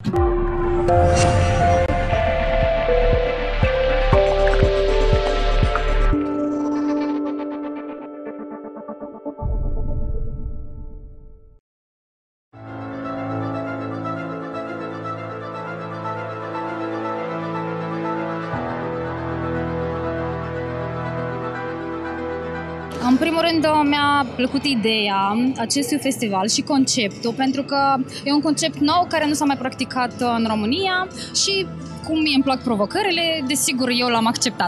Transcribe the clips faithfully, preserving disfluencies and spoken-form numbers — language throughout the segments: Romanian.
În primul rând mi-a plăcut ideea acestui festival și conceptul, pentru că e un concept nou care nu s-a mai practicat în România și cum mie îmi plac provocările, desigur eu l-am acceptat.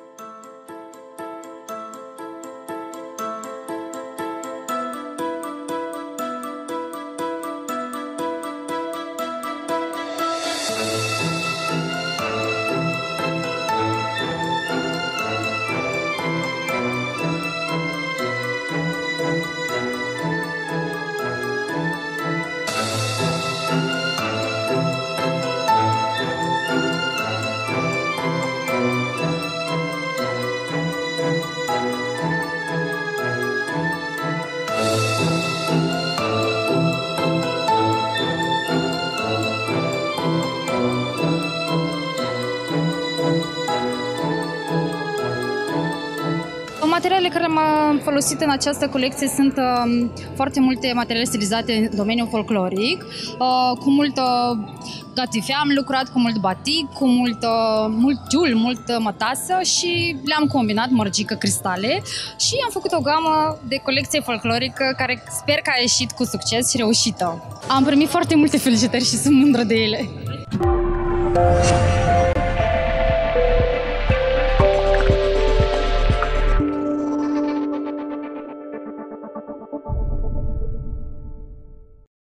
Materialele care am folosit în această colecție sunt uh, foarte multe materiale stilizate în domeniul folcloric, uh, cu multă catifea am lucrat, cu mult batic, cu mult, uh, mult tiul, multă mătasă și le-am combinat mărgică, cristale și am făcut o gamă de colecție folclorică care sper că a ieșit cu succes și reușită. Am primit foarte multe felicitări și sunt mândră de ele.